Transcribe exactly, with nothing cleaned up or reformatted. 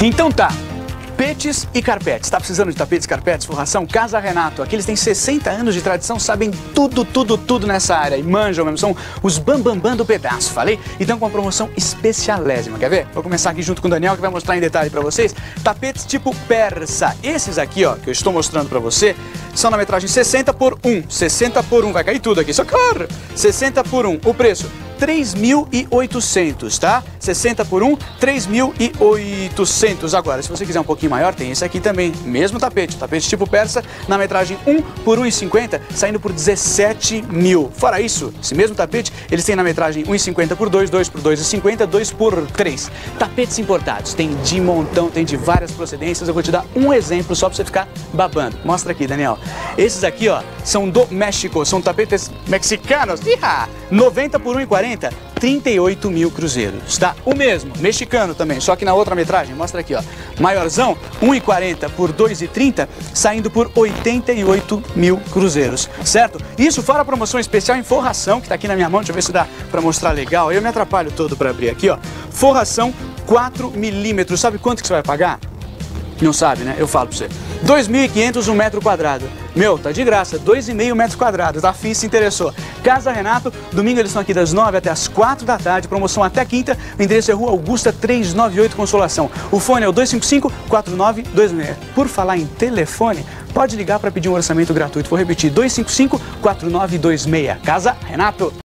Então tá, tapetes e carpetes. Tá precisando de tapetes, carpetes, forração? Casa Renato. Aqui eles têm sessenta anos de tradição, sabem tudo, tudo, tudo nessa área. E manjam mesmo, são os bambambam bam, bam do pedaço, falei? Então com uma promoção especialésima, quer ver? Vou começar aqui junto com o Daniel, que vai mostrar em detalhe pra vocês. Tapetes tipo persa. Esses aqui, ó, que eu estou mostrando pra você, são na metragem sessenta por um. sessenta por um, vai cair tudo aqui, socorro! sessenta por um, o preço três mil e oitocentos, tá? sessenta por um, três mil e oitocentos. Agora, se você quiser um pouquinho maior, tem esse aqui também, mesmo tapete, tapete tipo persa, na metragem um por um e cinquenta, saindo por dezessete mil. Fora isso, esse mesmo tapete, eles têm na metragem um e cinquenta por dois, dois por dois e cinquenta, dois por três. Tapetes importados, tem de montão, tem de várias procedências. Eu vou te dar um exemplo só pra você ficar babando. Mostra aqui, Daniel. Esses aqui, ó, são do México, são tapetes mexicanos. Iha! noventa por um e quarenta, trinta e oito mil cruzeiros, tá? O mesmo, mexicano também, só que na outra metragem, mostra aqui, ó. Maiorzão, um e quarenta por dois e trinta, saindo por oitenta e oito mil cruzeiros, certo? Isso fora a promoção especial em forração, que tá aqui na minha mão, deixa eu ver se dá pra mostrar legal. Eu me atrapalho todo pra abrir aqui, ó. Forração quatro milímetros, sabe quanto que você vai pagar? Não sabe, né? Eu falo pra você. dois mil e quinhentos um metro quadrado. Meu, tá de graça, dois e meio metros quadrados, tá? Fim se interessou. Casa Renato, domingo eles estão aqui das nove até as quatro da tarde, promoção até quinta, o endereço é Rua Augusta trezentos e noventa e oito Consolação. O fone é o dois cinco cinco, quatro nove dois seis. Por falar em telefone, pode ligar para pedir um orçamento gratuito. Vou repetir, dois cinco cinco, quatro nove dois seis. Casa Renato.